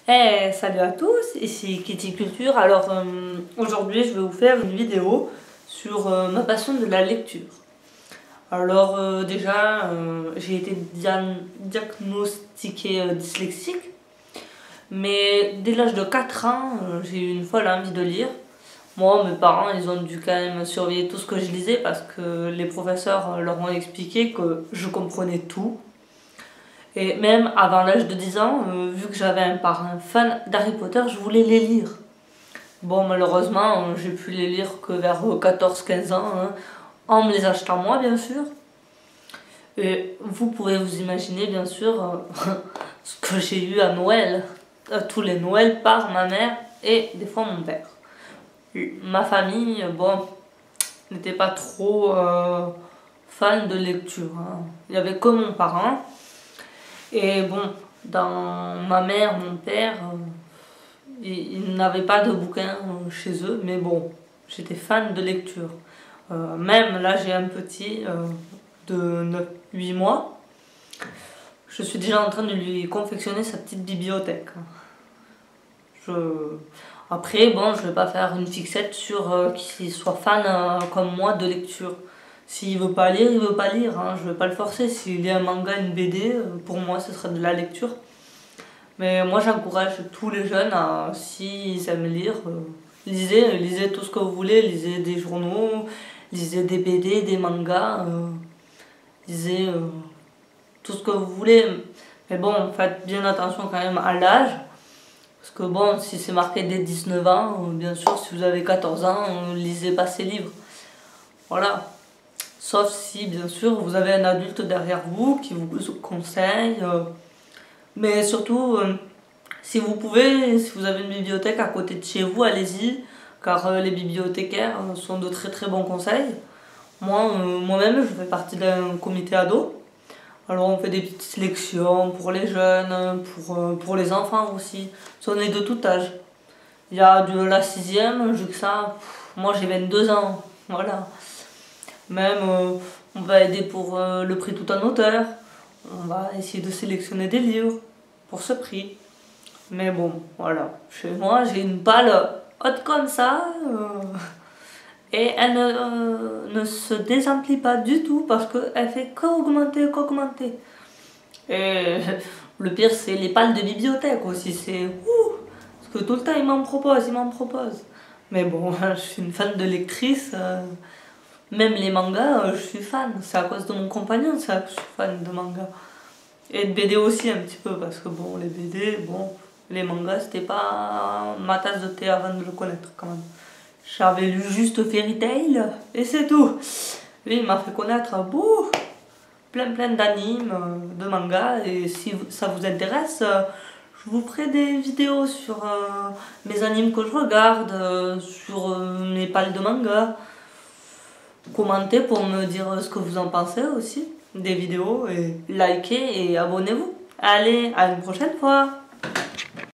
Salut à tous, ici Kitty Culture. Alors aujourd'hui je vais vous faire une vidéo sur ma passion de la lecture. Alors déjà j'ai été diagnostiquée dyslexique, mais dès l'âge de 4 ans j'ai eu une folle envie de lire. Moi, mes parents, ils ont dû quand même surveiller tout ce que je lisais parce que les professeurs leur ont expliqué que je comprenais tout. Et même avant l'âge de 10 ans, vu que j'avais un parrain fan d'Harry Potter, je voulais les lire. Bon, malheureusement, j'ai pu les lire que vers 14-15 ans, hein, en me les achetant moi, bien sûr. Et vous pouvez vous imaginer, bien sûr, ce que j'ai eu à Noël, à tous les Noëls, par ma mère et des fois mon père. Ma famille, bon, n'était pas trop fan de lecture, hein. Il y avait que mon parent. Et bon, dans ma mère, mon père, ils n'avaient pas de bouquins chez eux, mais bon, j'étais fan de lecture. Même là, j'ai un petit de 8 mois. Je suis déjà en train de lui confectionner sa petite bibliothèque. Après, bon, je vais pas faire une fixette sur qu'il soit fan comme moi de lecture. S'il veut pas lire, il veut pas lire, hein. Je vais pas le forcer. S'il lit un manga, une BD, pour moi, ce serait de la lecture. Mais moi, j'encourage tous les jeunes à, s'ils aiment lire, lisez tout ce que vous voulez. Lisez des journaux, lisez des BD, des mangas, lisez tout ce que vous voulez. Mais bon, faites bien attention quand même à l'âge. Parce que bon, si c'est marqué dès 19 ans, bien sûr, si vous avez 14 ans, lisez pas ces livres. Voilà. Sauf si, bien sûr, vous avez un adulte derrière vous qui vous conseille. Mais surtout, si vous pouvez, si vous avez une bibliothèque à côté de chez vous, allez-y. Car les bibliothécaires sont de très très bons conseils. Moi-même, je fais partie d'un comité ado. Alors on fait des petites sélections pour les jeunes, pour les enfants aussi. On est de tout âge. Il y a de la 6e jusqu'à ça. Moi j'ai 22 ans. Voilà. Même on va aider pour le prix tout en auteur. On va essayer de sélectionner des livres pour ce prix. Mais bon, voilà. Chez moi j'ai une palle haute comme ça. Et elle ne se désemplit pas du tout parce qu'elle fait qu'augmenter, qu'augmenter. Et le pire, c'est les pales de bibliothèque aussi. C'est ouh, parce que tout le temps, ils m'en proposent, ils m'en proposent. Mais bon, je suis une fan de lectrice. Même les mangas, je suis fan. C'est à cause de mon compagnon, c'est que je suis fan de mangas. Et de BD aussi, un petit peu. Parce que bon, les BD, bon, les mangas, c'était pas ma tasse de thé avant de le connaître quand même. J'avais lu juste Fairy Tail et c'est tout. Lui, il m'a fait connaître plein d'animes, de mangas. Et si ça vous intéresse, je vous ferai des vidéos sur mes animes que je regarde, sur mes pales de manga. Commentez pour me dire ce que vous en pensez aussi des vidéos. Et likez et abonnez-vous. Allez, à une prochaine fois.